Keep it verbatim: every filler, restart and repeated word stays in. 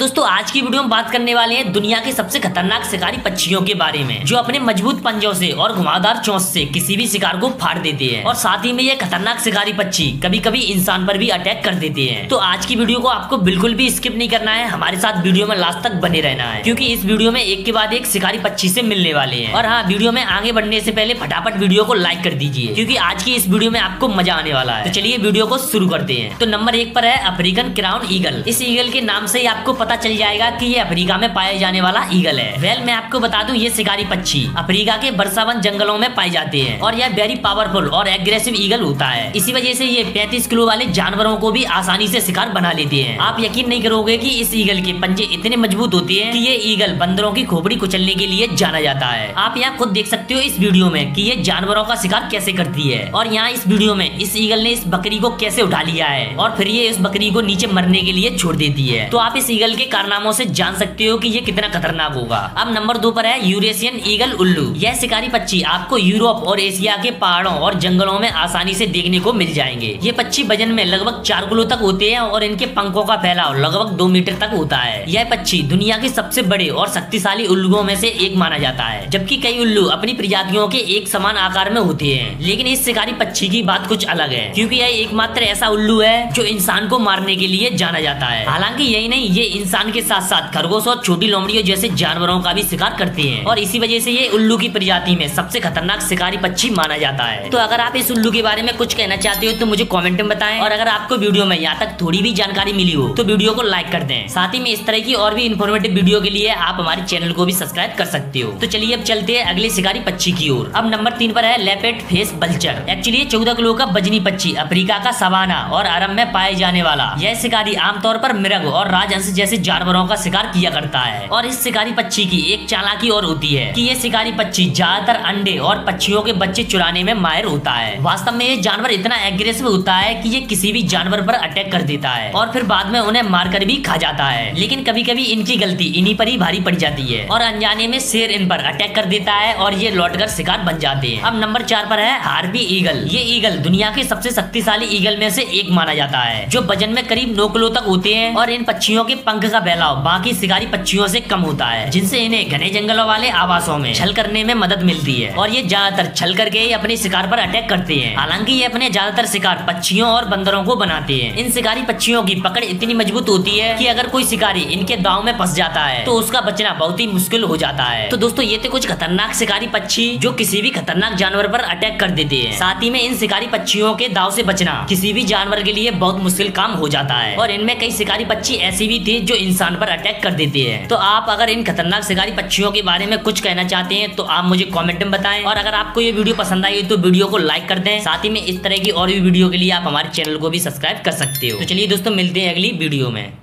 दोस्तों आज की वीडियो में बात करने वाले हैं दुनिया के सबसे खतरनाक शिकारी पक्षियों के बारे में, जो अपने मजबूत पंजों से और घुमावदार चोंच से किसी भी शिकार को फाड़ देते हैं। और साथ ही में ये खतरनाक शिकारी पक्षी कभी कभी इंसान पर भी अटैक कर देते हैं। तो आज की वीडियो को आपको बिल्कुल भी स्किप नहीं करना है, हमारे साथ वीडियो में लास्ट तक बने रहना है, क्योंकि इस वीडियो में एक के बाद एक शिकारी पक्षी से मिलने वाले हैं। और हाँ, वीडियो में आगे बढ़ने से पहले फटाफट वीडियो को लाइक कर दीजिए, क्योंकि आज की इस वीडियो में आपको मजा आने वाला है। तो चलिए वीडियो को शुरू करते हैं। तो नंबर एक पर है अफ्रीकन क्राउन ईगल। इस ईगल के नाम से ही आपको पता चल जाएगा कि ये अफ्रीका में पाए जाने वाला ईगल है। वेल मैं आपको बता दूं, ये शिकारी पक्षी अफ्रीका के बरसावन जंगलों में पाए जाते हैं और यह वेरी पावरफुल और एग्रेसिव ईगल होता है। इसी वजह से ये पैंतीस किलो वाले जानवरों को भी आसानी से शिकार बना लेते हैं। आप यकीन नहीं करोगे कि इस ईगल के पंजे इतने मजबूत होते हैं कि ये ईगल बंदरों की खोपड़ी कुचलने के लिए जाना जाता है। आप यहाँ खुद देख सकते हो इस वीडियो में कि ये जानवरों का शिकार कैसे करती है। और यहाँ इस वीडियो में इस ईगल ने इस बकरी को कैसे उठा लिया है और फिर ये इस बकरी को नीचे मरने के लिए छोड़ देती है। तो आप इस ईगल के कारनामों से जान सकते हो कि ये कितना खतरनाक होगा। अब नंबर दो पर है यूरेशियन ईगल उल्लू। यह शिकारी पक्षी आपको यूरोप और एशिया के पहाड़ों और जंगलों में आसानी से देखने को मिल जाएंगे। ये पक्षी वजन में लगभग चार किलो तक होते हैं और इनके पंखों का फैलाव लगभग दो मीटर तक होता है। यह पक्षी दुनिया के सबसे बड़े और शक्तिशाली उल्लुओं में से एक माना जाता है, जबकि कई उल्लू अपनी प्रजातियों के एक समान आकार में होते हैं। लेकिन इस शिकारी पक्षी की बात कुछ अलग है, क्योंकि यह एकमात्र ऐसा उल्लू है जो इंसान को मारने के लिए जाना जाता है। हालांकि यही नहीं, ये इंसान के साथ साथ खरगोश और छोटी लोमड़ियों जैसे जानवरों का भी शिकार करते हैं और इसी वजह से ये उल्लू की प्रजाति में सबसे खतरनाक शिकारी पक्षी माना जाता है। तो अगर आप इस उल्लू के बारे में कुछ कहना चाहते हो तो मुझे कमेंट में बताएं, और अगर आपको वीडियो में यहाँ तक थोड़ी भी जानकारी मिली हो तो वीडियो को लाइक कर दें। साथ ही में इस तरह की और भी इन्फॉर्मेटिव वीडियो के लिए आप हमारे चैनल को भी सब्सक्राइब कर सकते हो। तो चलिए अब चलते हैं अगले शिकारी पक्षी की ओर। अब नंबर तीन पर है लेपर्ड फेस वल्चर। एक्चुअली चौदह किलो का वजनी पक्षी अफ्रीका का सवाना और अरब में पाए जाने वाला यह शिकारी आमतौर पर मृग और राजहंस जैसे जानवरों का शिकार किया करता है। और इस शिकारी पक्षी की एक चालाकी और होती है कि ये शिकारी पक्षी ज्यादातर अंडे और पक्षियों के बच्चे चुराने में माहिर होता है। वास्तव में ये जानवर इतना एग्रेसिव होता है कि ये किसी भी जानवर पर अटैक कर देता है और फिर बाद में उन्हें मारकर भी खा जाता है। लेकिन कभी कभी इनकी गलती इन्हीं पर ही भारी पड़ जाती है और अनजाने में शेर इन पर अटैक कर देता है और ये लौटकर शिकार बन जाते हैं। अब नंबर चार पर है हार्पी ईगल। ये ईगल दुनिया के सबसे शक्तिशाली ईगल में से एक माना जाता है, जो वजन में करीब नौ किलो तक होते हैं और इन पक्षियों के पंख का फैलाव बाकी शिकारी पक्षियों से कम होता है, जिनसे इन्हें घने जंगलों वाले आवासों में छल करने में मदद मिलती है। और ये ज्यादातर छल करके ही अपने शिकार पर अटैक करते हैं। हालांकि ये अपने ज्यादातर शिकार पक्षियों और बंदरों को बनाते हैं। इन शिकारी पक्षियों की पकड़ इतनी मजबूत होती है कि अगर कोई शिकारी इनके दांव में फंस जाता है तो उसका बचना बहुत ही मुश्किल हो जाता है। तो दोस्तों ये थे कुछ खतरनाक शिकारी पक्षी जो किसी भी खतरनाक जानवर पर अटैक कर देते हैं। साथ ही में इन शिकारी पक्षियों के दांव से बचना किसी भी जानवर के लिए बहुत मुश्किल काम हो जाता है। और इनमें कई शिकारी पक्षी ऐसे भी थे जो इंसान पर अटैक कर देते हैं। तो आप अगर इन खतरनाक शिकारी पक्षियों के बारे में कुछ कहना चाहते हैं तो आप मुझे कमेंट में बताएं। और अगर आपको ये वीडियो पसंद आई तो वीडियो को लाइक कर दें। साथ ही में इस तरह की और भी वीडियो के लिए आप हमारे चैनल को भी सब्सक्राइब कर सकते हो। तो चलिए दोस्तों, मिलते हैं अगली वीडियो में।